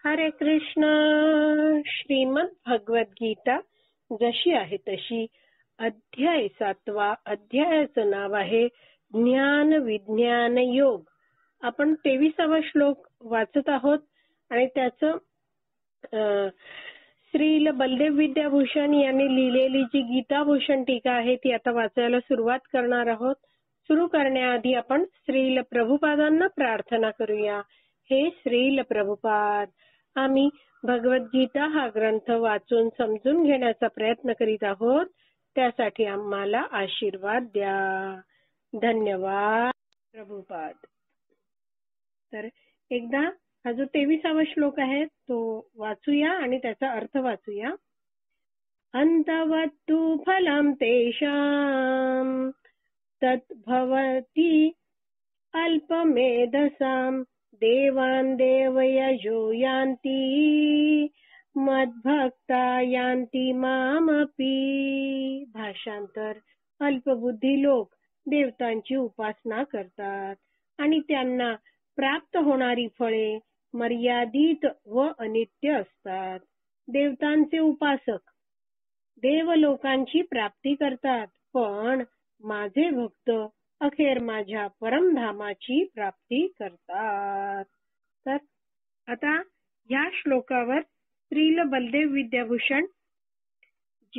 हरे कृष्ण. श्रीमद भगवत गीता जशी आहे तशी, अध्याय 7. अध्यायाचं नाव आहे ज्ञान विज्ञान योग. आपण 23वा श्लोक वाचत आहोत आणि त्याचं श्रील बलदेव विद्याभूषण यांनी लिहिलेली जी गीताभूषण टीका आहे ती आता वाचायला सुरुवात करणार आहोत. सुरू करण्याआधी आपण श्रील प्रभुपादांना प्रार्थना करूया. हे श्रील प्रभुपाद, आम्ही भगवद्गीता हा ग्रंथ वाचून समजून घेण्याचा प्रयत्न करीत आहोत. त्यासाठी आम्हाला आशीर्वाद द्या. धन्यवाद प्रभुपाद. तर एकदा हा जो 23वा श्लोक आहे तो वाचूया आणि त्याचा अर्थ वाचूया. अंतवत्तु फलं तेषां तद्भवति अल्पमेधसां देवान् देवयजो यान्ति मद्भक्ता यान्ति मामपि. भाषांतर: अल्पबुद्धी लोक देवतांची उपासना करतात आणि त्यांना प्राप्त होणारी फळे मर्यादित व अनित्य असतात. देवतांचे उपासक देवलोकांची प्राप्ती करतात, पण माझे भक्त अखेर माझ्या परमधामाची प्राप्ती करतात. तर आता या श्लोकावर श्रील बलदेव विद्याभूषण जी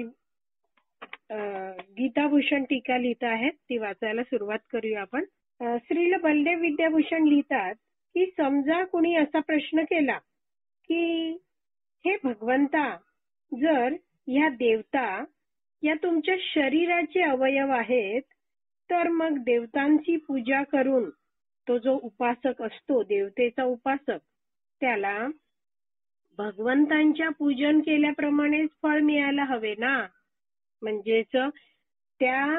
गीताभूषण टीका लिहित आहेत ती वाचायला सुरुवात करूया आपण. श्रील बलदेव विद्याभूषण लिहितात की समजा कुणी असा प्रश्न केला की हे भगवंता, जर ह्या देवता या तुमच्या शरीराचे अवयव आहेत, तर मग देवतांची पूजा करून तो जो उपासक असतो, देवतेचा उपासक, त्याला भगवंतांच्या पूजन केल्याप्रमाणेच फळ मिळायला हवे ना. म्हणजेच त्या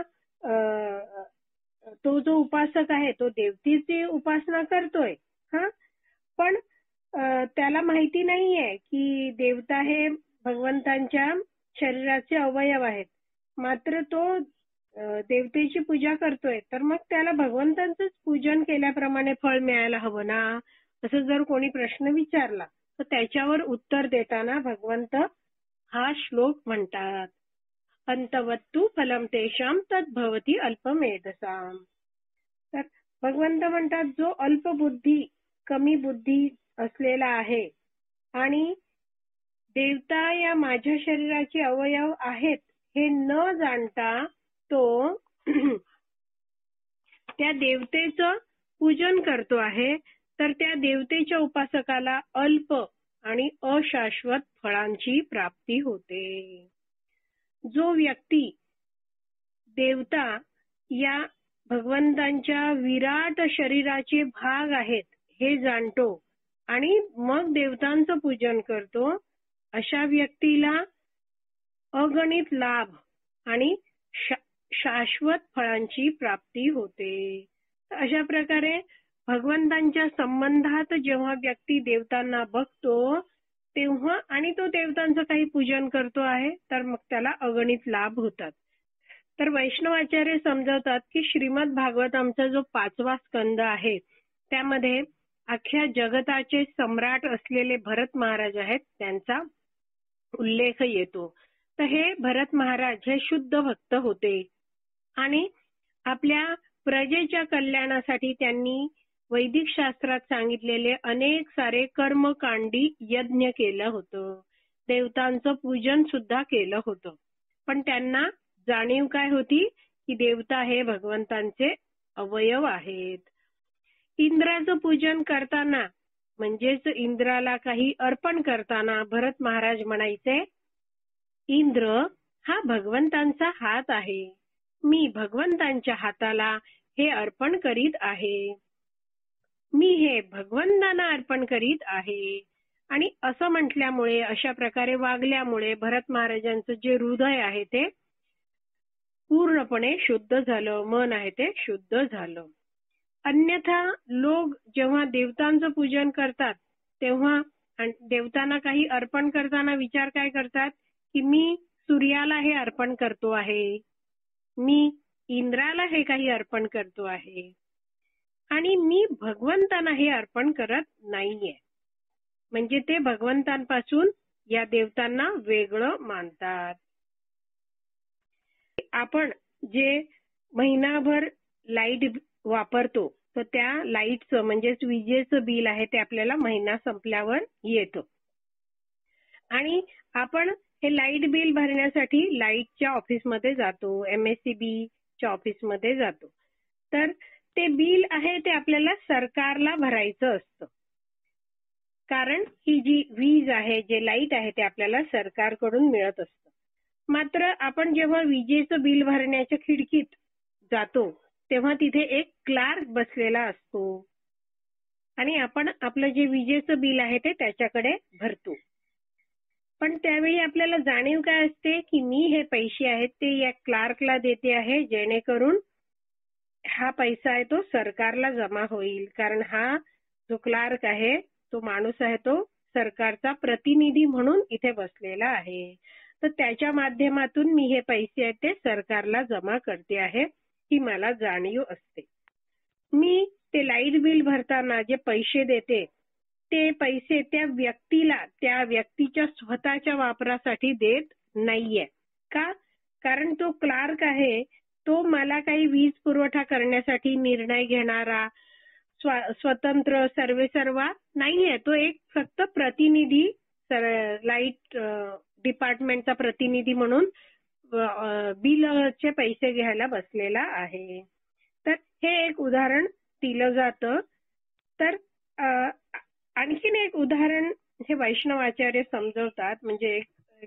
तो जो उपासक आहे तो देवतेची उपासना करतोय, पण त्याला माहिती नाहीये की देवता हे भगवंतांच्या शरीराचे अवयव आहेत. मात्र तो देवतेची पूजा करतोय, तर मग त्याला भगवंतांचंच पूजन केल्याप्रमाणे फळ मिळायला हवं ना. असं जर कोणी प्रश्न विचारला तर त्याच्यावर उत्तर देताना भगवंत हा श्लोक म्हणतात, अंतवत्तु फलं तेषां तद्भवति अल्पमेधसां. तर भगवंत म्हणतात, जो अल्पबुद्धी, कमी बुद्धी असलेला आहे आणि देवता या माझ्या शरीराचे अवयव आहेत हे न जाणता तो त्या देवतेचं पूजन करतो आहे, तर त्या देवतेच्या उपासकाला अल्प आणि अशाश्वत फळांची प्राप्ती होते. जो व्यक्ती देवता या भगवंतांच्या विराट शरीराचे भाग आहेत हे जाणतो आणि मग देवतांचं पूजन करतो, अशा व्यक्तीला अगणित लाभ आणि शाश्वत फळांची प्राप्ती होते. अशा प्रकारे भगवंतांच्या संबंधात जेव्हा व्यक्ती देवतांना बघतो तेव्हा आणि तो देवतांचं काही पूजन करतो आहे, तर मग त्याला अगणित लाभ होतात. तर वैष्णवाचार्य समजवतात की श्रीमद भागवत आमचा जो 5वा स्कंद आहे त्यामध्ये अख्ख्या जगताचे सम्राट असलेले भरत महाराज आहेत त्यांचा उल्लेख येतो. तर हे भरत महाराज हे शुद्ध भक्त होते आणि आपल्या प्रजेच्या कल्याणासाठी त्यांनी वैदिक शास्त्रात सांगितलेले अनेक सारे कर्मकांडी यज्ञ केलं होतं. देवतांचं पूजन सुद्धा केलं होतं. पण त्यांना जाणीव काय होती की देवता हे भगवंतांचे अवयव आहेत. इंद्राचं पूजन करताना म्हणजेच इंद्राला काही अर्पण करताना भरत महाराज म्हणायचे, इंद्र हा भगवंतांचा हात आहे, मी भगवंतांच्या हाताला हे अर्पण करीत आहे, मी हे भगवंतांना अर्पण करीत आहे. आणि असं म्हटल्यामुळे, अशा प्रकारे वागल्यामुळे भरत महाराजांचं जे हृदय आहे ते पूर्णपणे शुद्ध झालं, मन आहे ते शुद्ध झालं. अन्यथा लोक जेव्हा देवतांचं पूजन करतात तेव्हा देवतांना काही अर्पण करताना विचार काय करतात की मी सूर्याला हे अर्पण करतो आहे, मी इंद्राला हे काही अर्पण करतो आहे आणि मी भगवंतांना हे अर्पण करत नाहीये. म्हणजे ते भगवंतांपासून या देवतांना वेगळं मानतात. आपण जे महिनाभर लाईट वापरतो तर त्या लाईटचं म्हणजेच विजेचं बिल आहे ते आपल्याला महिना संपल्यावर येतं. आणि आपण हे लाईट बिल भरण्यासाठी लाईटच्या ऑफिसमध्ये जातो, MSCB च्या ऑफिसमध्ये जातो. तर ते बिल आहे ते आपल्याला सरकारला भरायचं असतं. कारण ही जी वीज आहे, जे लाईट आहे ते आपल्याला सरकारकडून मिळत असतं. मात्र आपण जेव्हा विजेचं बिल भरण्याच्या खिडकीत जातो तेव्हा तिथे एक क्लार्क बसलेला असतो आणि आपण आपलं जे विजेचं बिल आहे ते त्याच्याकडे भरतो. पण त्यावेळी आपल्याला जाणीव काय असते की मी हे पैसे आहेत ते या क्लार्कला देते आहे जेणेकरून हा पैसा आहे तो सरकारला जमा होईल. कारण हा जो क्लार्क आहे तो माणूस आहे तो सरकारचा प्रतिनिधी म्हणून इथे बसलेला आहे. तर त्याच्या माध्यमातून मी हे पैसे आहेत ते सरकारला जमा करते आहे ही मला जाणीव असते. मी ते लाईट बिल भरताना जे पैसे देते ते पैसे त्या व्यक्तीला त्या व्यक्तीच्या स्वतःच्या वापरासाठी देत नाहीये. का? कारण तो क्लार्क आहे तो मला काही वीज पुरवठा करण्यासाठी निर्णय घेणारा स्वतंत्र सर्वेसर्वा नाहीये. तो एक फक्त प्रतिनिधी लाईट डिपार्टमेंटचा प्रतिनिधी म्हणून बिलचे पैसे घ्यायला बसलेला आहे. तर हे एक उदाहरण दिलं जातं. तर आणखीन एक उदाहरण हे वैष्णवाचार्य समजवतात म्हणजे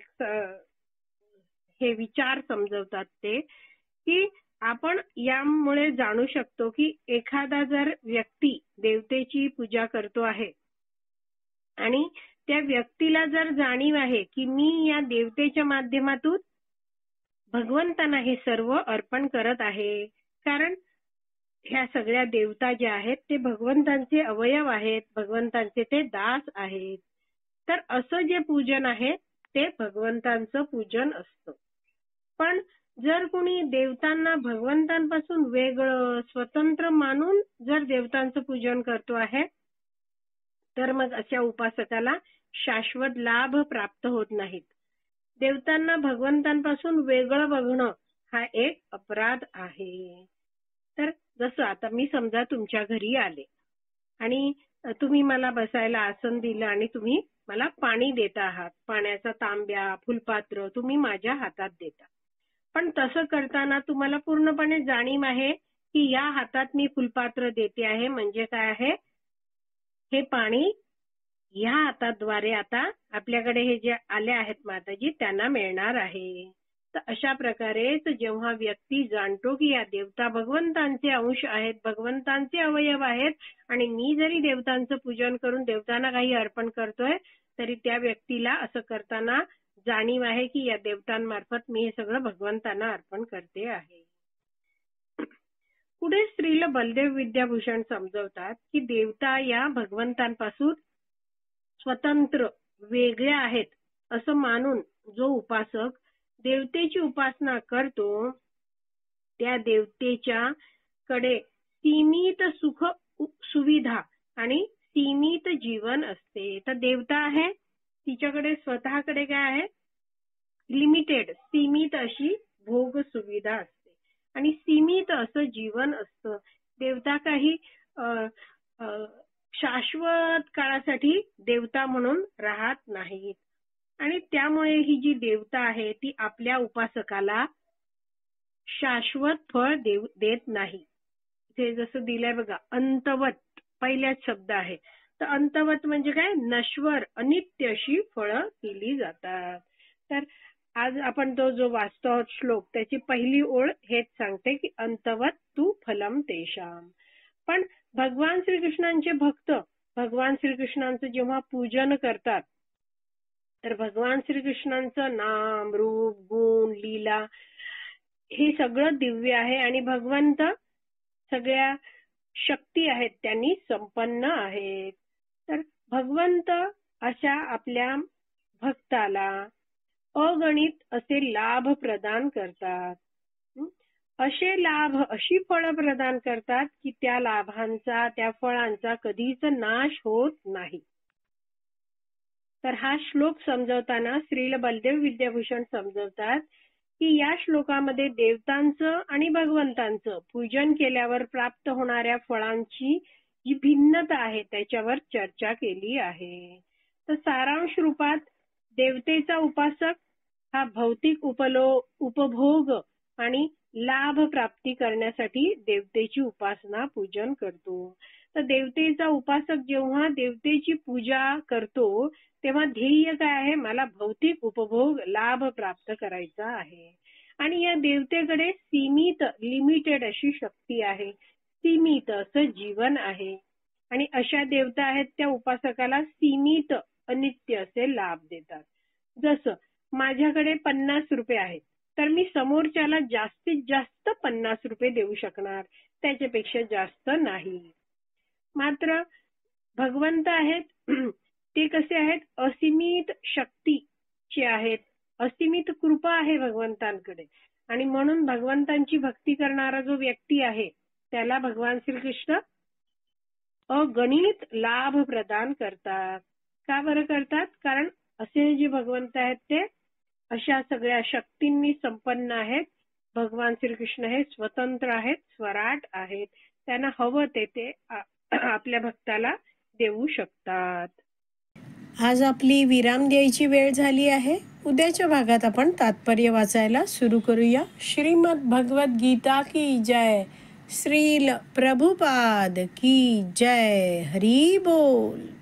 हे विचार समजवतात ते की आपण यामुळे जाणू शकतो की एखादा जर व्यक्ती देवतेची पूजा करतो आहे आणि त्या व्यक्तीला जर जाणीव आहे की मी या देवतेच्या माध्यमातून भगवंतांना हे सर्व अर्पण करत आहे. कारण ह्या सगळ्या देवता ज्या आहेत ते भगवंतांचे अवयव आहेत, भगवंतांचे ते दास आहेत. तर असं जे पूजन आहे ते भगवंतांचं पूजन असतं. पण जर कोणी देवतांना भगवंतांपासून वेगळं स्वतंत्र मानून जर देवतांचं पूजन करतो आहे तर मग अशा उपासकाला शाश्वत लाभ प्राप्त होत नाहीत. देवतांना भगवंतांपासून वेगळं बघणं हा एक अपराध आहे. तर जसं आता मी समजा तुमच्या घरी आले आणि तुम्ही मला बसायला आसन दिलं आणि तुम्ही मला पाणी देत आहात. पाण्याचा तांब्या, फुलपात्र तुम्ही माझ्या हातात देता. पण तसं करताना तुम्हाला पूर्णपणे जाणीव आहे की या हातात मी फुलपात्र देते आहे म्हणजे काय आहे, हे पाणी ह्या हाताद्वारे आता आपल्याकडे हे जे आले आहेत माताजी त्यांना मिळणार आहे. तर अशा प्रकारेच जेव्हा व्यक्ती जाणतो की या देवता भगवंतांचे अंश आहेत, भगवंतांचे अवयव आहेत आणि मी जरी देवतांचं पूजन करून देवतांना काही अर्पण करतोय तरी त्या व्यक्तीला असं करताना जाणीव आहे की या देवतांमार्फत मी हे सगळं भगवंतांना अर्पण करते आहे. पुढे श्रील बलदेव विद्याभूषण समजवतात की देवता या भगवंतांपासून स्वतंत्र वेगळ्या आहेत असं मानून जो उपासक देवतेची उपासना करतो त्या देवतेच्या कडे सीमित सुख सुविधा आणि सीमित जीवन असते. तर देवता आहे तिच्याकडे स्वतःकडे काय आहे, लिमिटेड सीमित अशी भोग सुविधा असते आणि सीमित असं जीवन असतं. देवता काही शाश्वत काळासाठी देवता म्हणून राहत नाहीत आणि त्यामुळे ही जी देवता आहे ती आपल्या उपासकाला शाश्वत फळ देत नाही. ते जसं दिलंय बघा अंतवत पहिलाच शब्द आहे. तर अंतवत म्हणजे काय, नश्वर अनित्य अशी फळं दिली जातात. तर आज आपण तो जो वाचतो आहोत श्लोक त्याची पहिली ओळ हेच सांगते की अंतवत तू फलम तेषाम. पण भगवान श्रीकृष्णांचे भक्त भगवान श्रीकृष्णांचं जेव्हा पूजन करतात तर भगवान श्रीकृष्णांचं नाम, रूप, गुण, लीला हे सगळं दिव्य आहे आणि भगवंत सगळ्या शक्ती आहेत त्यांनी संपन्न आहेत. तर भगवंत अशा आपल्या भक्ताला अगणित असे लाभ प्रदान करतात. असे लाभ अशी फळं प्रदान करतात की त्या लाभांचा त्या फळांचा कधीच नाश होत नाही. तर हा श्लोक समजवताना श्रील बलदेव विद्याभूषण समजवतात की या श्लोकामध्ये देवतांचं आणि भगवंतांचं पूजन केल्यावर प्राप्त होणाऱ्या फळांची जी भिन्नता आहे त्याच्यावर चर्चा केली आहे. तर सारांश रूपात देवतेचा उपासक हा भौतिक उपभोग आणि लाभ प्राप्ती करण्यासाठी देवतेची उपासना पूजन करतो. तर देवतेचा उपासक जेव्हा देवतेची पूजा करतो तेव्हा ध्येय काय आहे? मला भौतिक उपभोग लाभ प्राप्त करायचा आहे. आणि या देवतेकडे सीमित लिमिटेड अशी शक्ती आहे, सीमित असं जीवन आहे. आणि अशा देवता आहेत त्या उपासकाला सीमित अनित्य असे लाभ देतात. जसं माझ्याकडे 50 रुपये आहेत तर मी समोरच्याला जास्तीत जास्त 50 रुपये देऊ शकणार, त्याच्यापेक्षा जास्त नाही. मात्र भगवंत आहेत ते कसे आहेत? असीमित शक्तीचे आहेत, असीमित कृपा आहे भगवंतांकडे. आणि म्हणून भगवंतांची भक्ती करणारा जो व्यक्ती आहे त्याला भगवान श्रीकृष्ण अगणित लाभ प्रदान करतात. का बरं करतात? कारण असे जे भगवंत आहेत ते अशा सगळ्या शक्तींनी संपन्न आहेत. भगवान श्रीकृष्ण हे स्वतंत्र आहेत, स्वराट आहेत. त्यांना हवं ते आपल्या भक्ताला देऊ शकतात. आज आपली विराम द्यायची वेळ झाली आहे. उद्याच्या भागात आपण तात्पर्य वाचायला सुरू करूया. श्रीमद भगवत गीता की जय. श्रील प्रभुपाद की जय. हरी बोल.